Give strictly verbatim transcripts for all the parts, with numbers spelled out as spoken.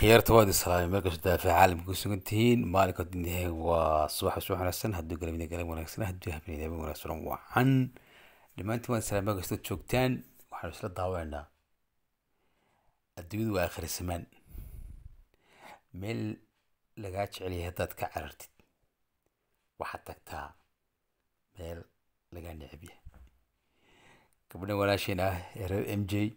خيارته وادي الصلاة مركز في عالم كوسنتين مالك الدنيا وصباح صباح ونسن هدو قلبي قلبي ونسن هدو هبني دابي ونسن وعن لما انت وانسان مركز تشوكتان وحنا وصلت ضاوعنا الدنيا واخر السمان ميل لقاتش عليه هداد كعررتي وحتى تا ميل لقاني عبيه قبلنا ولا شينا ام جي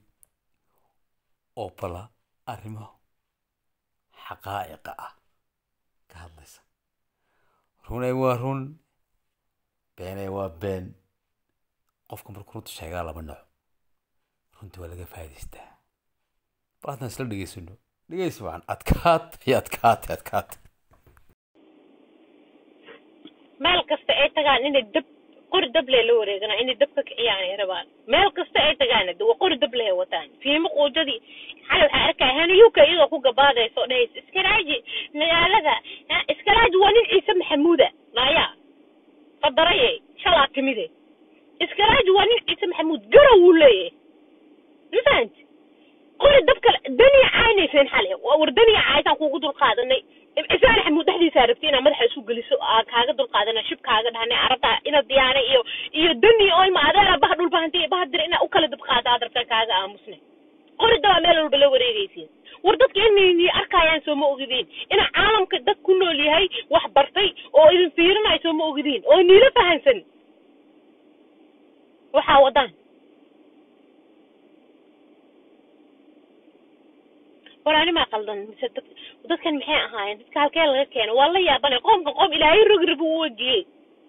اوبلا arrimo حقائق ah ka hadlaysa runay waa run beenay waa been qofka markuu runta sheegaa laba nooc runtii waa laga faa'iidaystaa baadna isla dhageysano dhageysi waan adkaat iyo adkaat adkaat meel kasta ay tagaan inay dab qori dab leh loo wareegana inay dabka kiciyaan rabaan meel kasta ay tagaan dab qori dab leh wataan fiimo qoojadii xal waxa arkay hana yuka iyadoo ku gabaadayso dhays iskaraaji magaalada iskaraaji waa nin ciise maxamuuda maaya fadaray shalaa timide iskaraaji waa nin ciise maxamuud garow uu leeyahay nifant qori dabka daniya caynaysan xal war daniya caaytaan kugu dul qaadanay isaan maxamuud dhaxdiisa rabtiina madaxa isu galiso kaaga dul qaadana shib kaaga dhahnay arabta ina diyaana iyo iyo daniya oo ma adeera bah dhul bahantii bah dir ina u kala dab qaada adarta kaaga aamusnay qori daba meel walba la wareegaysiin war dadka inay arkayaan soo ma ogidin ina caalamka dad ku nool yahay wax bartay oo idin fiirinay soo ma ogidin oo niila fahansan waxa wadaan waraani ma qaldan misadad dadkan maxay ahaayeen dadka halkee laga keenay waa la yaabanay qoomka qoom ilaahay rogrib uu wajiyay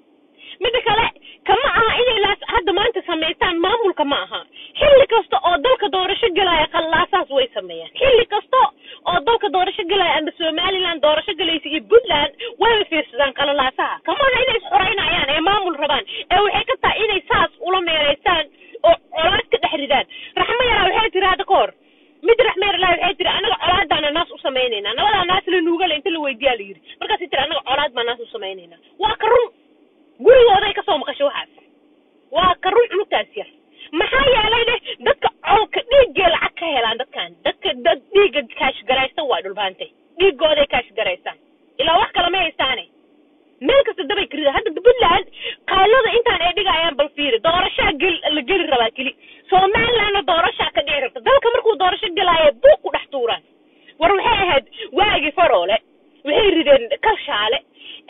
midda kale kama aha inay laas hadda maanta sameeytaan maamulka ma aha xilli kasta oo dalka doorasho galaya qallaasaas way sameeyaan xilli kasta oo dalka doorasho galaya ama Soomaaliland doorasho galaysa iyo Puntland way fiirsadaan qallaasaha kama aha inay xoreynayaan ee maamul rabaan ee waxay ka tahay inay saas ula meereystaan oo colaad ka dhaxridaan raxmo yara waxay tiraahdaa koor mid raxmeer la waxay tiri anaga colaadana naas u sameeynayna nabada naas la nuuga inta la weydiyaa la yiri markaas tiri anaga colaad ma naas u sameeynayna waa ka run gurigooda ka soo maqasho waxaas waa ka run cunugtaas yar maxaa yeelay dadka colka dhiigga lacag ka helaan dadkan dadka dad dhiigga kaash garaysta waa dhulbaantay dhiigooda kaash garaystaan ilaa wax kale ma haystaane meel kasta dabay kirida hadda Puntland qaalada intaan ay dhigayaan bal fiiri doorasho gal la gali rabaa kali Soomaaliland doorasho ka dhigi rabta dalka markuu doorasho galaayo buuq ku dhex tuuraan war waxay ahayd waagi faroole waxay rideen kalshaale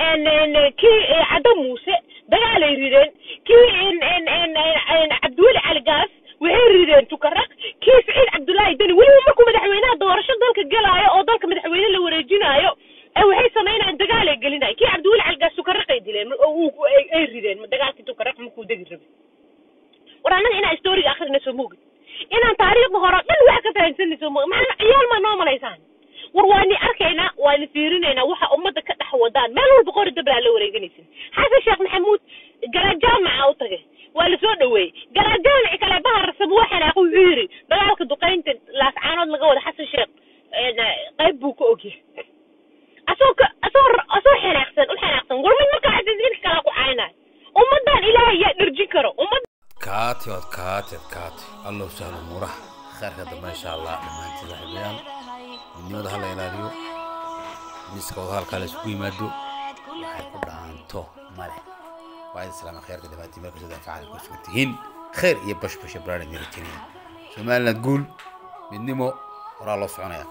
en ki Caddo Muuse dagaalay rideen ki en en en Cabdulle Ali Gaas waxay rideen tukaraq ki Saciid Cabdullaahi Dani wali markuu madaxweynaha doorasho dalka galaayo oo dalka madaxweynaha la wareejinayo ee waxay sameeyaan dagaal ay galinay ki Cabdulle Ali Gaas tukaraq ay dileen oo ay rideen dagaalkii tukaraq markuu dagi rabay waraana ina story akhrina soo moogid ina taariikhda hore dhan wax ka fahansanayso soo moogid maxaa ciyaal ma noo malaysaan war waani arkayna waani fiirinayna waxa umada ka dhax wadaan meel walba qori dabla la wareeganaysan xasan sheekh maxamuud garajaamaca u tagay waa la soo dhaweey garajaamaca kale bahar sab waxana ku yiri dagaalka duqeynta laas caanood laga wada xasan sheekh ee qayb buu ka ogyahay asoo asoo asoo xanaaqsan u xanaaqsan gurmad marka xasan kala ku caynaa umadan ilaahay ya dirjin karo umad كاتي كاتي كاتي الله سهل مرح خير هذا ما شاء الله لما انت ذهبيان من يوم هلا يلاريو مسكوا هالكالس كوي مادو وحيكون عنتو ماله وعيد السلام خير كده باتي مركز دافع عن كوسكتين خير يبش بش براني ميرتينين سمعنا تقول من نمو ورا الله سبحانه